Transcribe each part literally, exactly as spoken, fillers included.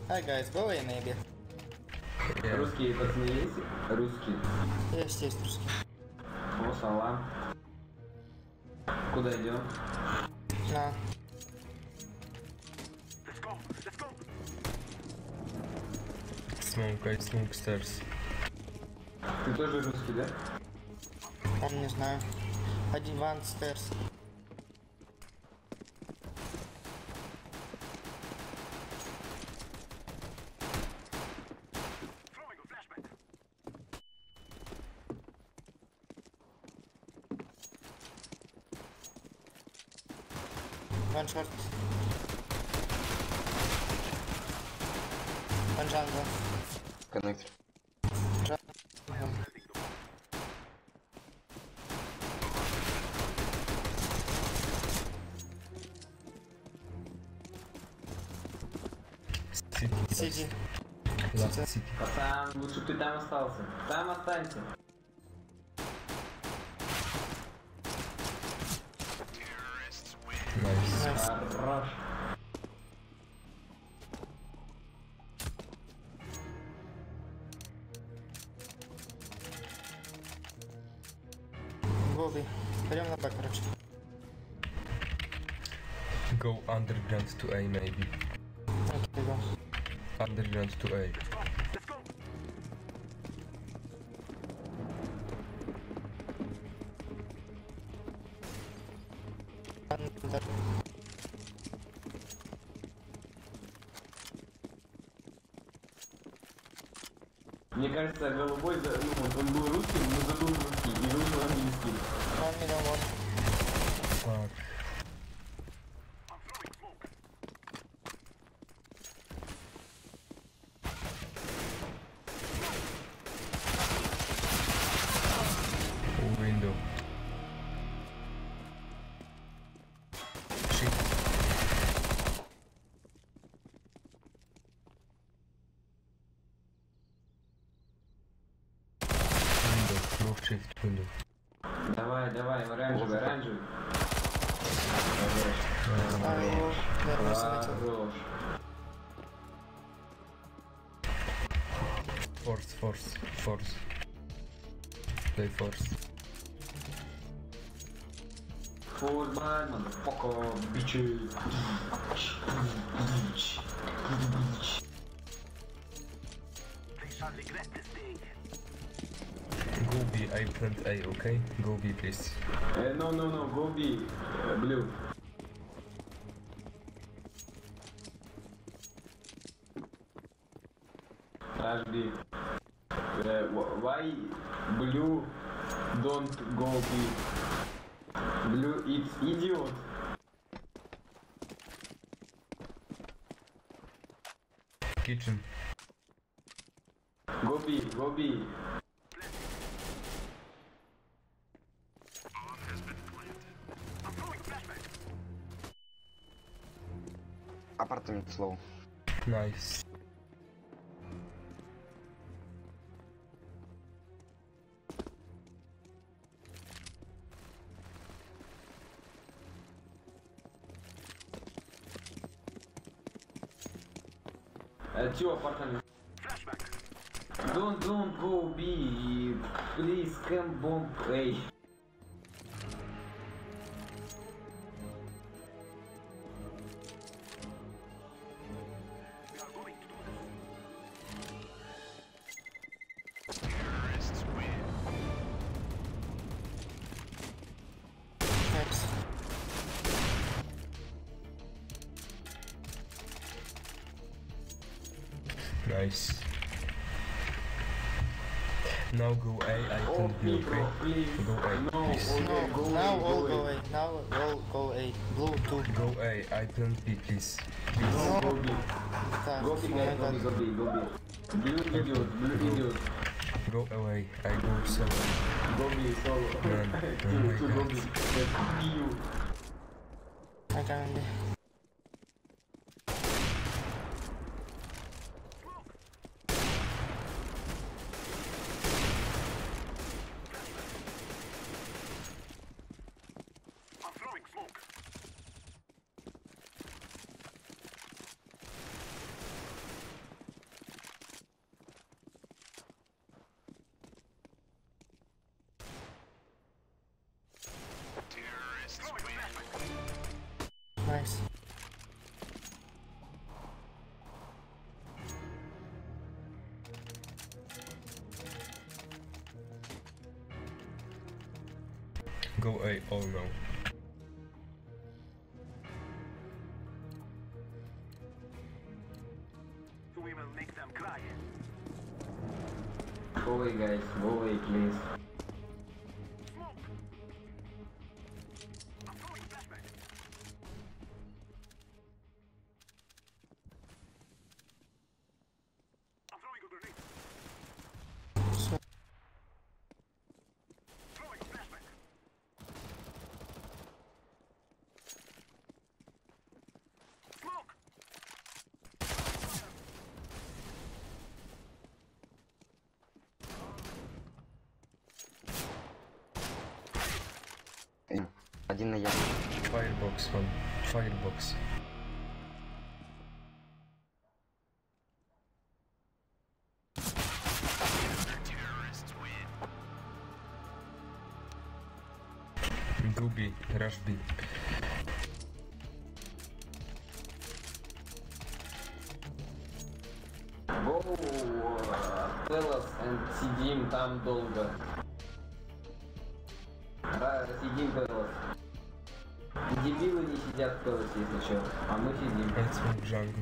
Hi guys, go away maybe. Yeah. Русские пацаны есть? Русские. Есть, есть русский. О, салам. Куда идем? На. Smoke, I smoke stairs. Ты тоже русский, да? Он не знаю. Один one stairs. One short. One jungle. Connector. City. Сиди. Last city. Пацан, лучше бы ты там остался. Там останься. Nice. Nice. Хорош. Гоби. Пойдем на Б, короче. Go underground to A maybe. Окей, го. Underground to A. Андер. Мне кажется, голубой, за- ну, вот он был русским, но забыл русский и вышел английский. One million one. Fuck. Window. Shit. Window. Move shift window. Давай, давай, оранжевый, оранжевый. А, его я не заметил. Хорош. Force, force, force. Play force. Футбол, motherfucker, bitches. Go B, I plant A, okay? Go B, please. Uh, no, no, no, go B, uh, blue. Rush B. Uh, wh- why blue don't go B? Blue, it's idiot. Kitchen. Go B, go B. Apartment slow. Nice. Uh, two apartments. Don't, don't go B. Please, come bomb A. Nice. Nice. Now go A, I Oh, plant B, bro, okay? please. Go A, No, please. okay, No, go now A, all go go A. A. Now all go A. Blue two. Go A, I plant B, please. No, go B. Так, Go oh B, my guys, go B, god. go B, go B. Blue idiot, blue idiot. Go away, I go solo. Go B, solo. Man, oh Two, my two, go God. B. Fuck you. I can be. Найс. Go A, oh no. We will make them cry. Go away, guys. Go away, please. Smoke. I'm throwing flashbang. I'm throwing a grenade. Все. Throwing flashbang. Smoke. Эй, один на я. Firebox one. Firebox. Go B, rush B. Go, uh, tell us and сидим там долго. Да, сидим, Телос. Дебилы не сидят в Телосе, если что. А мы сидим. Let's move jungle.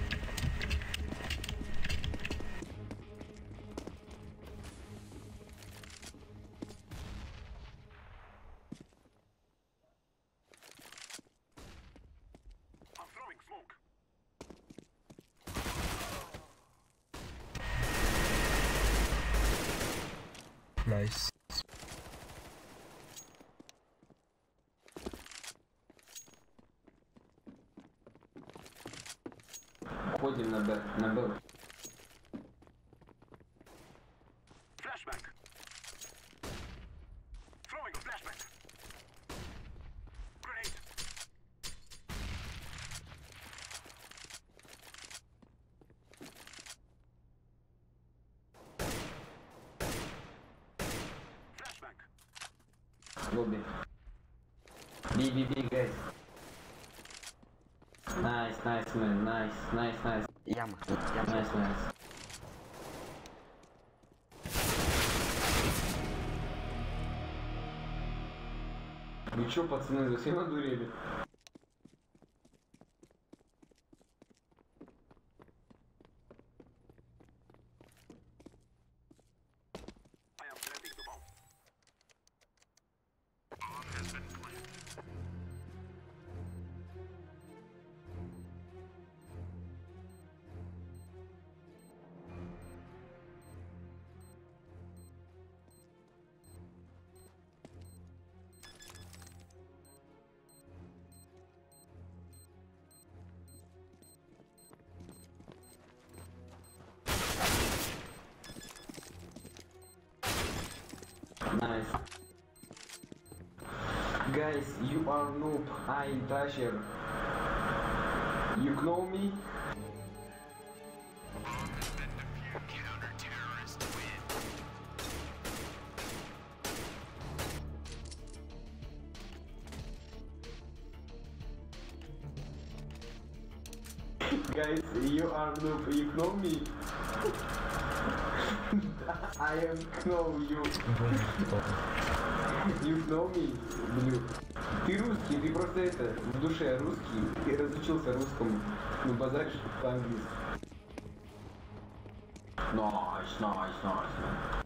I'm throwing smoke. Nice. Ходим на Б, на Б. Flashbang. Throwing a flashbang. Grenade. Flashbang. Go B. B, B, B, guys. Nice, nice, man. Nice, nice, nice. Яма. Яма. Nice, nice. Вы чё, пацаны, совсем одурели? I am planting the bomb. Nice. Guys, you are noob. I'm Dasher. You know me? Guys, you are noob. You know me? I am know you. You know me, блю. Ты русский, ты просто это, в душе русский, и разучился русскому. Ну, базаришь по-английски. Nice, nice, nice, man.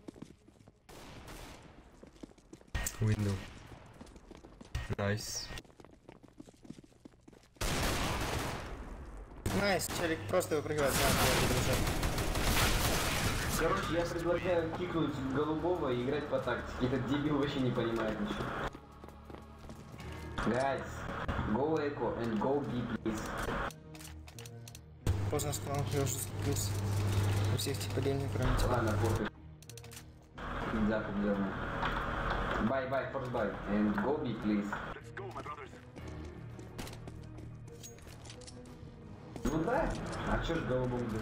Window. Nice. Найс, челик просто выпрыгивает на дружок. Короче, я предлагаю кикнуть голубого и играть по тактике. Этот дебил вообще не понимает ничего. Guys, go Echo and go B, please. Поздно сказал, я уже закупился. У всех типа денег, кроме тебя. Ладно, пофиг. Запад сделано. Bye, bye, first bye. And go B, please. Let's go, my brothers. Ну да, а чё ж голубым быть?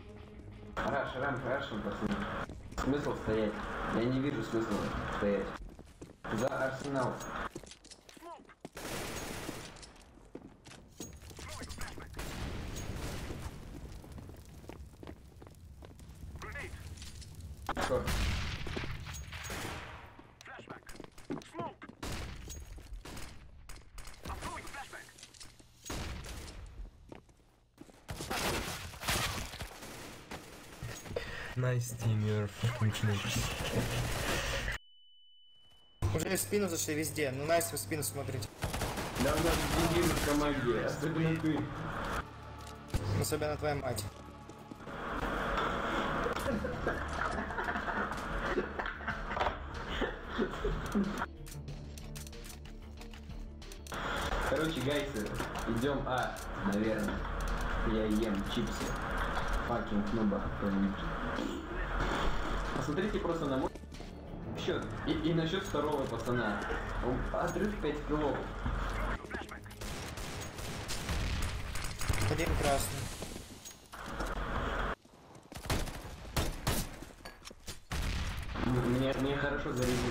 Раш, рам, раш, пацаны. Смысл стоять? Я не вижу смысла стоять. За Арсенал. Что? Nice team, you're fucking snakes. Уже в спину зашли везде. Ну, Настя, в спину смотрите. Да у нас дебилы в команде, особенно ты. Особенно твоя мать. Короче, гайсы, идем А, наверное. Я ем чипсы. Факинг нуба. Посмотрите просто на мой счет. И, и на счет второго пацана. Он отрыв пять килов. Один красный. Мне, мне хорошо зарядили.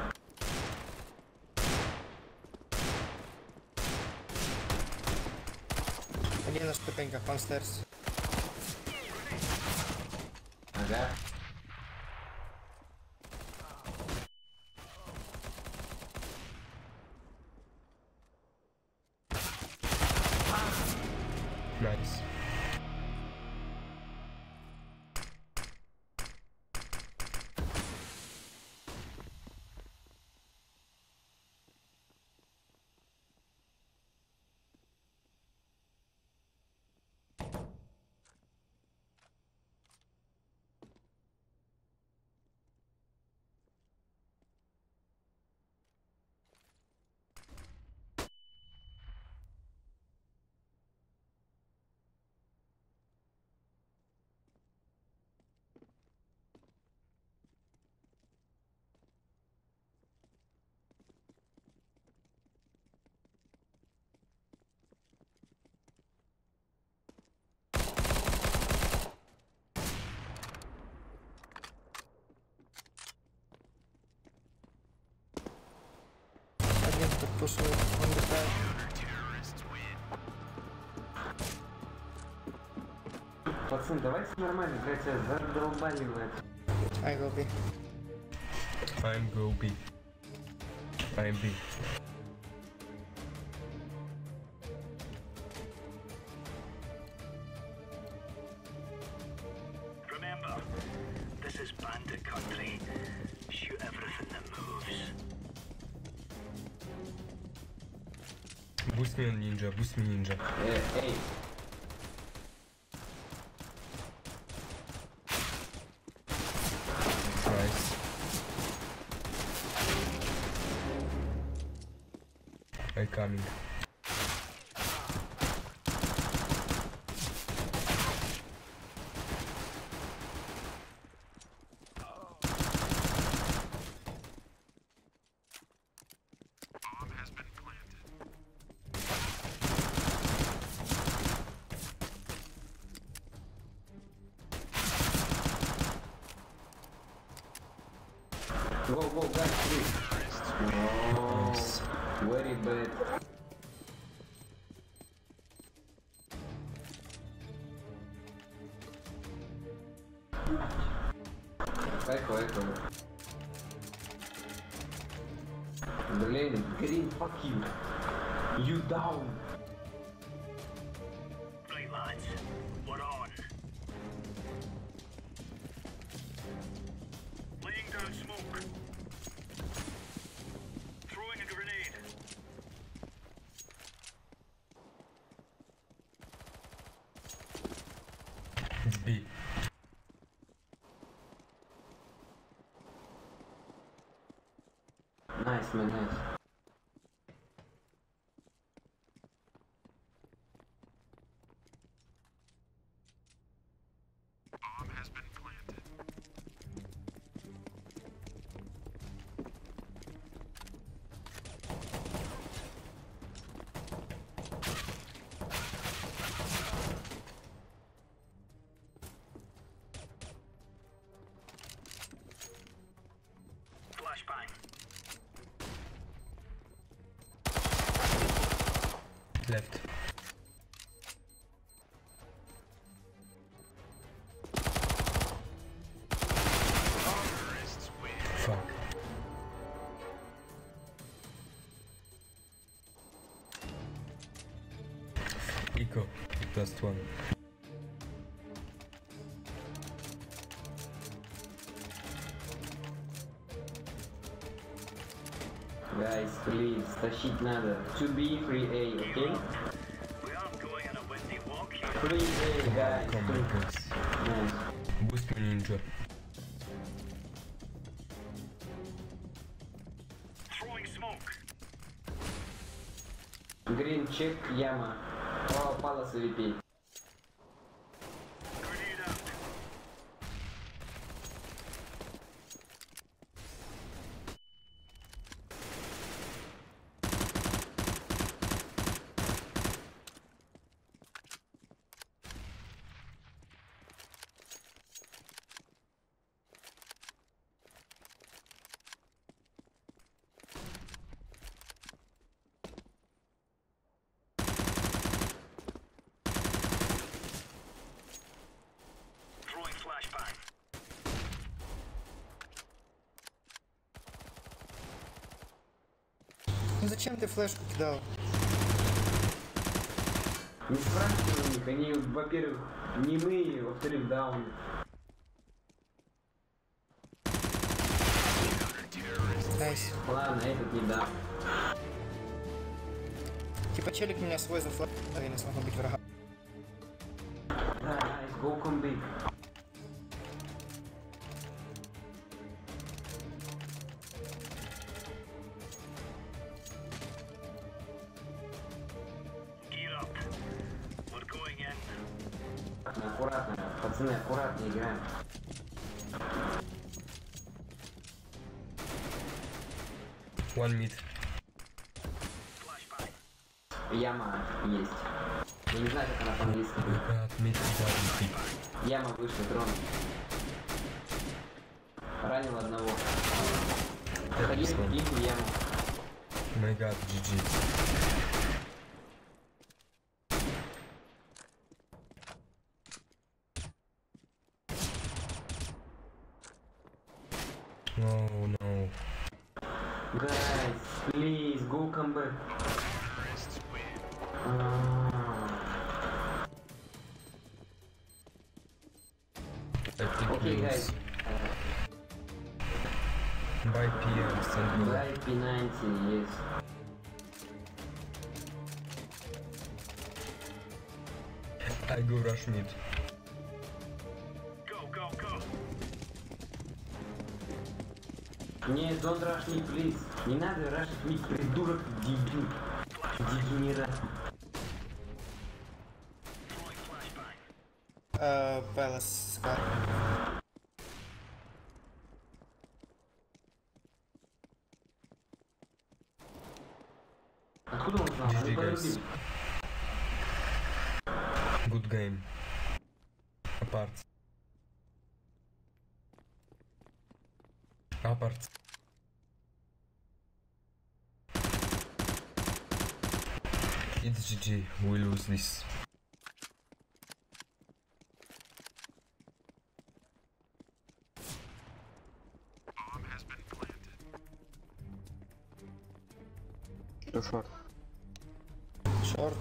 Один на ступеньках, монстерс. Ага. Nice. Один тут пушил, он летает. Пацан, давайте нормально играть, а задолбали вы это. I go B. I'm go B. I'm B. Remember, this is bandit country. Shoot everything that moves. Boost me on ninja, boost me ninja. Э, эй, Nice. I coming. go, go, guys, please. Oh, very bad. Echo, echo. Блин, Green, fuck you. You down. Right, lads, we're on. Laying down smoke. Throwing a grenade. It's B. Nice, man, nice. Flashbang. Left. Fuck. Eco, last one. Guys, please, тащить надо. two B, three A, okay? We aren't going on a windy walk here. three A, guys. Come on, guys. Nice. Boost me, ninja. Throwing smoke. Green check, яма. О, Palace V P. Grenade out. Throwing flashbang. Ну зачем ты флешку кидал? Не спрашивай у них, они, во-первых, немые, во-вторых, даун. Найс. Ладно, этот не даун. Типа челик меня свой за флешку, а я не смогу быть врага. Да, nice, go come big. Gear up. We're going in. Аккуратно, пацаны, аккуратно играем. One mid. Flashbang. Яма есть. Я не знаю, как она по-английски будет. God, mid double. Яма вышла, дрон. Ранил одного. Заходи в one. линию яму. My god, джи джи. Oh no. Guys, please, go come back. Ah. I think Okay, we guys. lose. By P M, stand below. Дай P ninety, yes. I go rush mid. Go, go, go. Не, don't rush me, please. Не надо рашить me, придурок, дебил. Дегенерат. Throwing flashbang. Э, Пэлас, Скар. Откуда он знал? джи джи, Они guys. подруби. Good game. Apart. Apart. It's G G. We lose this. Two short. Шорт.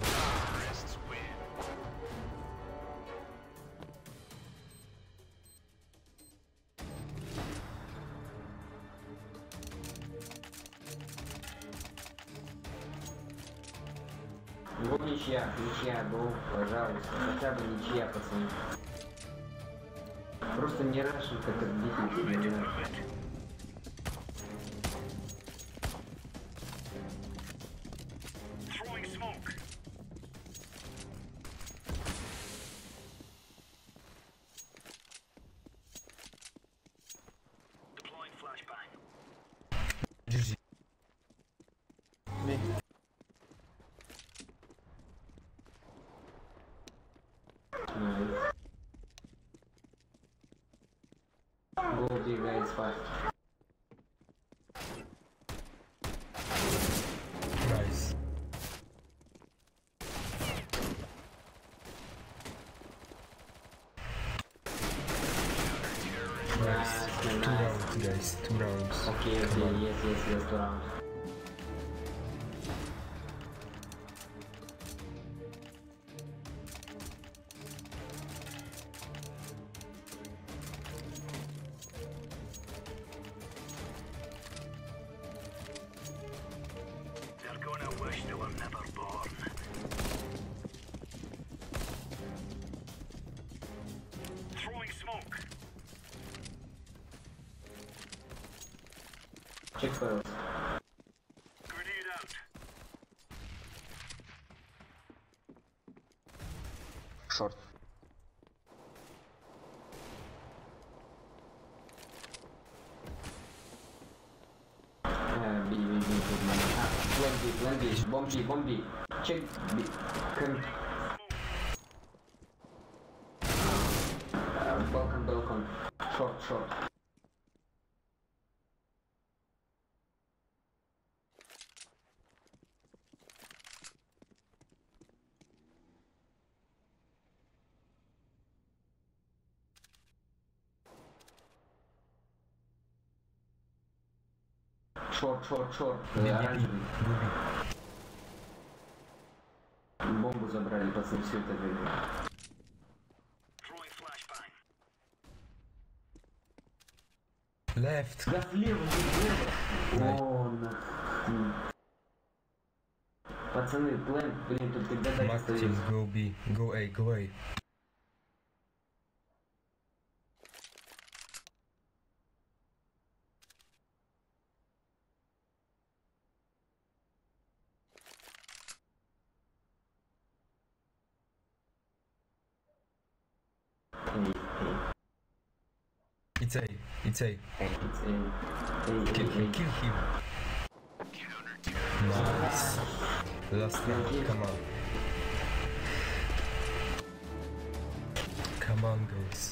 Гол ничья, ничья, гол, пожалуйста. Хотя бы ничья, пацаны. Просто не рашим, как отбитый, не знаю. Throwing smoke. Deploying flashbang. G G. Бей. Nice. Go big, guys, fast. Nice. Nice. Two nice. rounds, guys. Two rounds. Okay, Come okay, on. yes, yes, yes, two rounds. They're gonna wish they were never born. Throwing smoke. Check files. Grenade out. Short. Uh, B, B, B, B, B. Ah, plan B, plan B. Bomb B, bomb B. Check B. Can... Uh, Balkan, Balkan. Short, short. Short, short, short. Би, би, би. Оранжевый. Губи. Бомбу забрали, пацаны, все это время. Throwing flashbang. Left. Да слева, слева. Ай. О, нахуй. Пацаны, план, блин, тут когда так Mark стоит. team, go B. Go A, go A. Эй, эй, It's A. It's A. эй, эй, эй, Kill him, эй. kill him. Nice. Last round, come on. Come on, guys.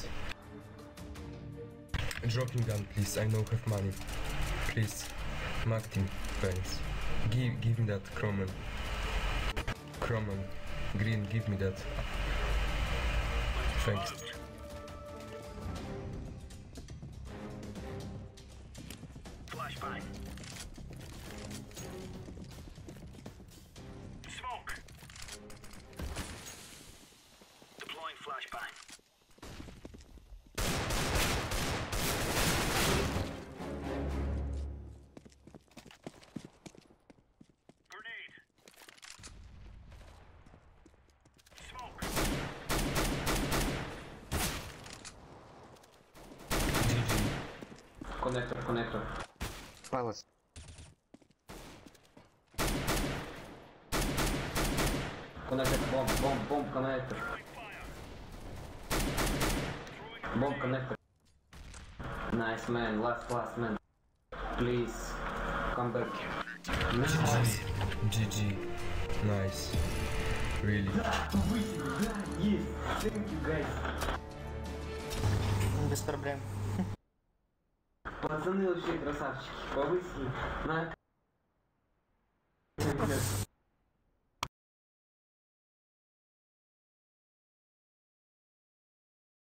Dropping gun, please. I don't have money. Please. Mark team, thanks. Give, give me that, Croman. Croman. Green, give me that. Thanks. Flashbang. Smoke. Deploying flashbang. Grenade. Smoke. G G. Коннектор, коннектор. Palace. Коннектор, бомб, бомб, бомб, коннектор. Бомб, коннектор. Nice man, last, last man. Please, come back. Nice. G G. Nice. Really. Да, есть. Thank you, guys. Без проблем. Пацаны вообще красавчики. Повысили на